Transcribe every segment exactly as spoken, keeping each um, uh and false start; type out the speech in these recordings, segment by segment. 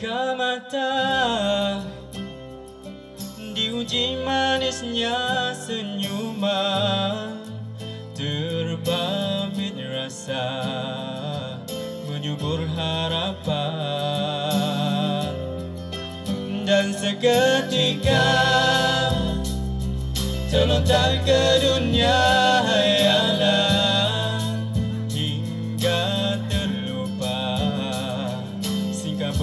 ketika mata diuji manisnya senyuman, terbabit rasa menyubur harapan. Dan seketika terlontar ke dunia hayalan, hingga terlupa singkat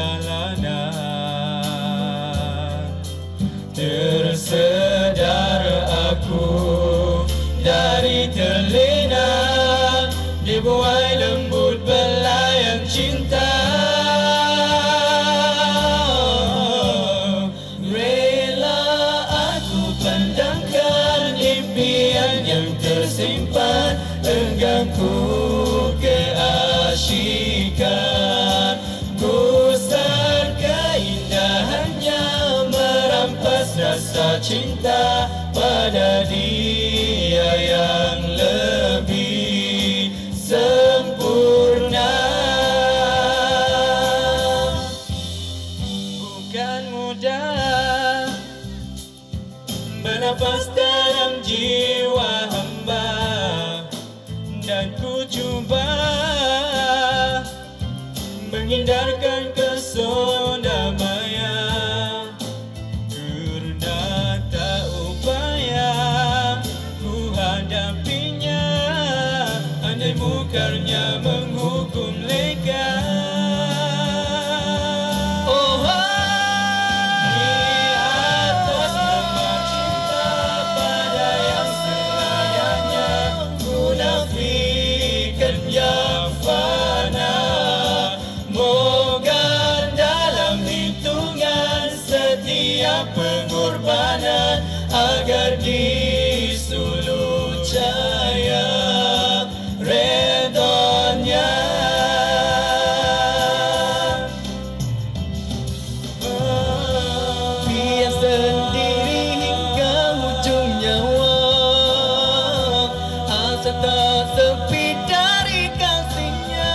perjalanan. Tersedar aku dari terlena, dibuai lembut belayan cinta. Rela aku pandangkan impian yang tersimpan, enggangku keasyikan. Gusar keindahannya merampas rasa cinta pada dia yang lebih sempurna. Bukan mudah bernafas dalam jiwa hamba, dan ku cuba menghindarkan kesonda maya, karena tak upaya ku hadapinya, andai mukarnya menghukum leka. Oh, di atas nama cinta pada yang selayaknya, munafikan yang fana. Moga dalam hitungan setiap pengorbanan agar di sulu cahaya redonnya. Biar sendiri hingga ujung nyawa, asa tak sepi dari kasihnya.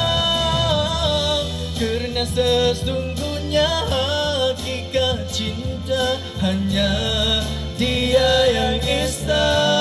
Karena sesungguhnya hakikat cinta hanya dia yang esa.